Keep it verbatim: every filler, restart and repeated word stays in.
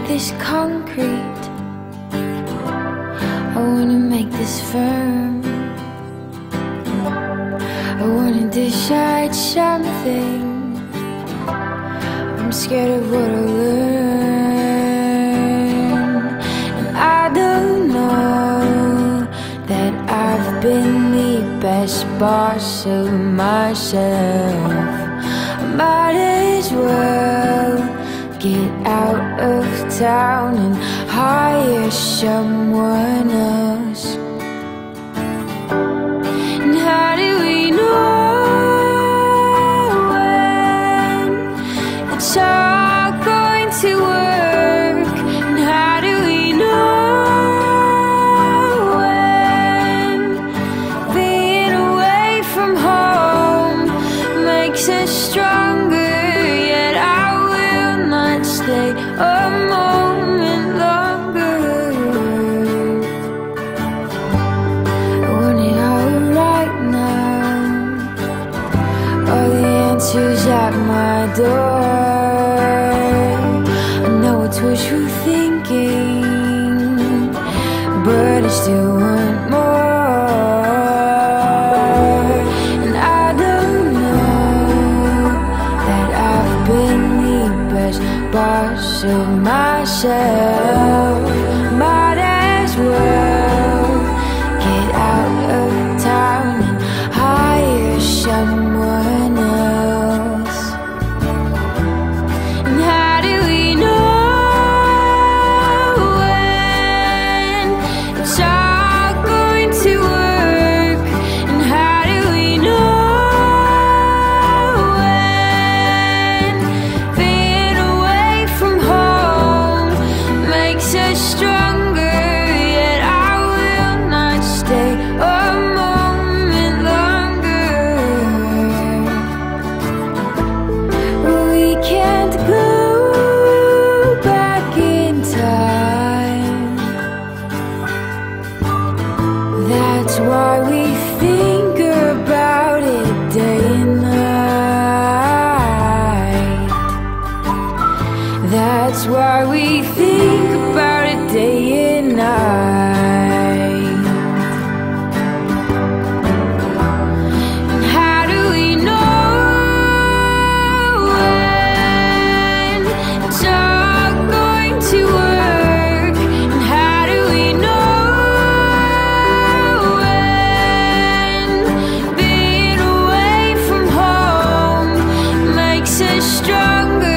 this concrete, I wanna make this firm. I wanna decide something. I'm scared of what I'll learn. And I don't know that I've been the best boss of myself. I might as well get out of town and hire someone else. And how do we know when it's all going to work? And how do we know when being away from home makes us stronger? Yet I will not stay a moment longer. I want it all right now. All the answers at my door. I know it's wishful thinking, but I still want more. And I don't know that I've been the best boss of myself. Might as well get out of town and hire someone else. And how do we know when it's all going to work? And how do we know when being away from home makes us stronger? Yet I will not stay a moment longer. We can't go back in time. That's why we think about it day and night. That's why we think about it day and night. And how do we know when it's all going to work? And how do we know when being away from home makes us stronger?